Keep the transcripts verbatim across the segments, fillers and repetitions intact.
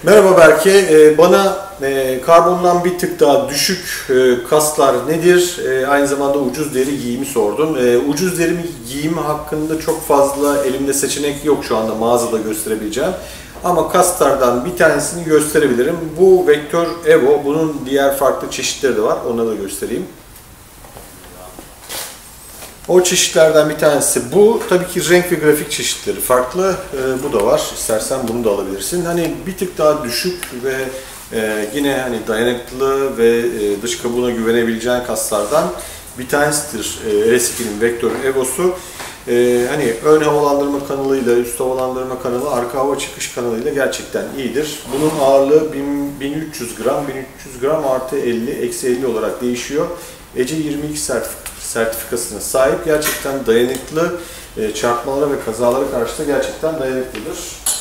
Merhaba Berke, ee, bana e, karbondan bir tık daha düşük e, kasklar nedir? E, aynı zamanda ucuz deri giyimi sordun. E, ucuz deri giyimi hakkında çok fazla elimde seçenek yok şu anda mağazada gösterebileceğim. Ama kasklardan bir tanesini gösterebilirim. Bu Vector Evo, bunun diğer farklı çeşitleri de var, onları da göstereyim. O çeşitlerden bir tanesi bu. Tabii ki renk ve grafik çeşitleri farklı. Ee, bu da var. İstersen bunu da alabilirsin. Hani bir tık daha düşük ve e, yine hani dayanıklı ve e, dış kabuğuna güvenebileceğin kaslardan bir tanesidir e, L S iki'nin Vector Evo'su. E, hani ön havalandırma kanalıyla, üst havalandırma kanalı, arka hava çıkış kanalıyla gerçekten iyidir. Bunun ağırlığı bin üç yüz gram, bin üç yüz gram artı elli, eksi elli olarak değişiyor. E C yirmi iki sertifika. sertifikasına sahip, gerçekten dayanıklı, çarpmalara ve kazalara karşı da gerçekten dayanıklıdır.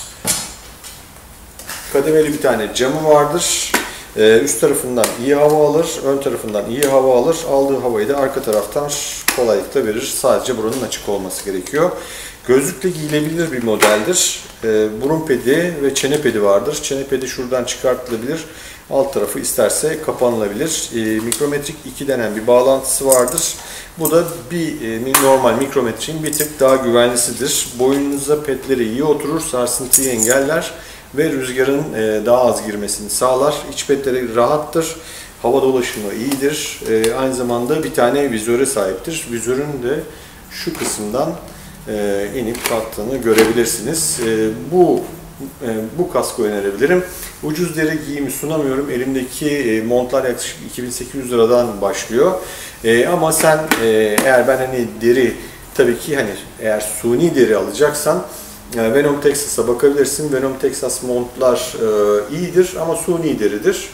Kademeli bir tane camı vardır. Üst tarafından iyi hava alır, ön tarafından iyi hava alır. Aldığı havayı da arka taraftan kolaylıkla verir. Sadece buranın açık olması gerekiyor. Gözlükle giyilebilir bir modeldir. Burun pedi ve çene pedi vardır. Çene pedi şuradan çıkartılabilir. Alt tarafı isterse kapanılabilir. E, mikrometrik iki denen bir bağlantısı vardır. Bu da bir e, normal mikrometriğin bir tık daha güvenlisidir. Boynunuza petleri iyi oturur, sarsıntıyı engeller ve rüzgarın e, daha az girmesini sağlar. İç petleri rahattır, hava dolaşımı iyidir. E, aynı zamanda bir tane vizöre sahiptir. Vizörün de şu kısımdan e, inip kalktığını görebilirsiniz. E, bu Bu kaskı önerebilirim. Ucuz deri giyimi sunamıyorum. Elimdeki montlar yaklaşık iki bin sekiz yüz liradan başlıyor. Ama sen eğer ben hani deri, tabii ki hani eğer suni deri alacaksan Venom Texas'a bakabilirsin. Venom Texas montlar iyidir ama suni deridir.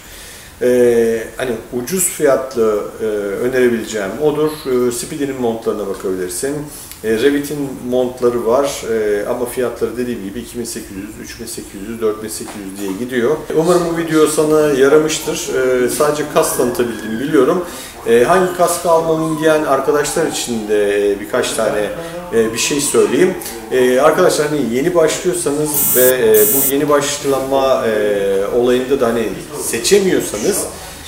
Ee, hani ucuz fiyatlı e, önerebileceğim odur. E, Speedy'nin montlarına bakabilirsin. E, Revit'in montları var e, ama fiyatları dediğim gibi iki bin sekiz yüz, üç bin sekiz yüz, dört bin sekiz yüz diye gidiyor. Umarım bu video sana yaramıştır. E, sadece kask tanıtabildim biliyorum. E, hangi kaskı almalıyım diyen arkadaşlar için de e, birkaç tane e, bir şey söyleyeyim. E, arkadaşlar hani yeni başlıyorsanız ve e, bu yeni başlama e, olayında da hani seçemiyorsanız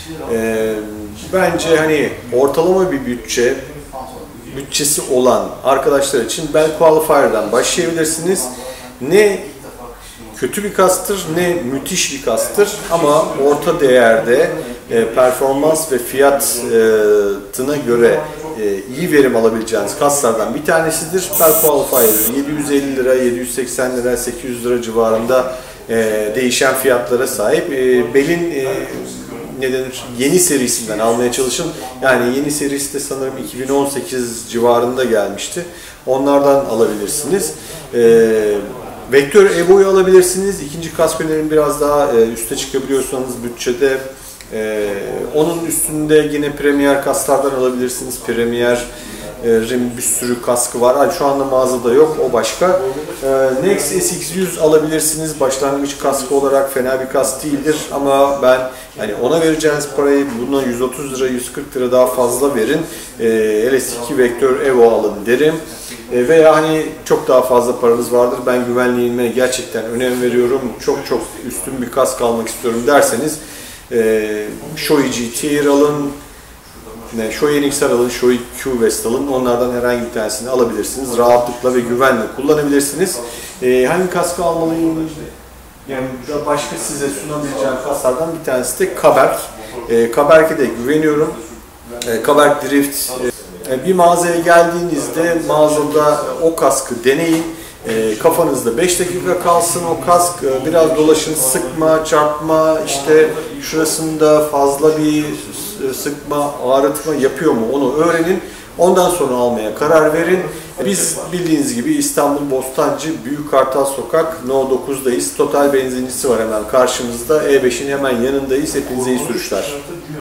e, bence hani ortalama bir bütçe bütçesi olan arkadaşlar için Bell Qualifier'dan başlayabilirsiniz. Ne kötü bir kasktır, ne müthiş bir kasktır ama orta değerde e, performans ve fiyatına göre e, iyi verim alabileceğiniz kasklardan bir tanesidir. Bell Qualifier yedi yüz elli lira, yedi yüz seksen lira, sekiz yüz lira civarında e, değişen fiyatlara sahip. E, Bell'in e, ne denir, yeni serisinden almaya çalışın. Yani yeni serisi de sanırım iki bin on sekiz civarında gelmişti. Onlardan alabilirsiniz. E, Vector Evo'yu alabilirsiniz. İkinci kask önerim biraz daha e, üste çıkabiliyorsanız bütçede. E, onun üstünde yine Premier kasklardan alabilirsiniz. Premier Rim bir sürü kaskı var. Yani şu anda mağazada yok, o başka. E, Next S X yüz alabilirsiniz. Başlangıç kaskı olarak fena bir kask değildir ama ben yani ona vereceğiniz parayı buna yüz otuz lira, yüz kırk lira daha fazla verin. E, L S iki Vector Evo alın derim. E, veya hani çok daha fazla paranız vardır. Ben güvenliğime gerçekten önem veriyorum. Çok çok üstün bir kask almak istiyorum derseniz e, Shoei G T alın. Shoei N X R alın, Shoei Q West alın. Onlardan herhangi bir tanesini alabilirsiniz. Rahatlıkla ve güvenle kullanabilirsiniz. Ee, hangi kaskı almalıyım? Yani başka size sunabileceğim kasklardan bir tanesi de Kaberk. Ee, Kaberk'e de güveniyorum. Ee, Kaberk Drift. Ee, bir mağazaya geldiğinizde mağazada o kaskı deneyin. E, kafanızda beş dakika kalsın o kask, e, biraz dolaşın, sıkma, çarpma, işte şurasında fazla bir sıkma, ağrıtma yapıyor mu onu öğrenin. Ondan sonra almaya karar verin. Biz bildiğiniz gibi İstanbul Bostancı Büyük Kartal Sokak No dokuzdayız. Total benzincisi var hemen karşımızda. E beşin hemen yanındayız. Hepinize iyi sürüşler.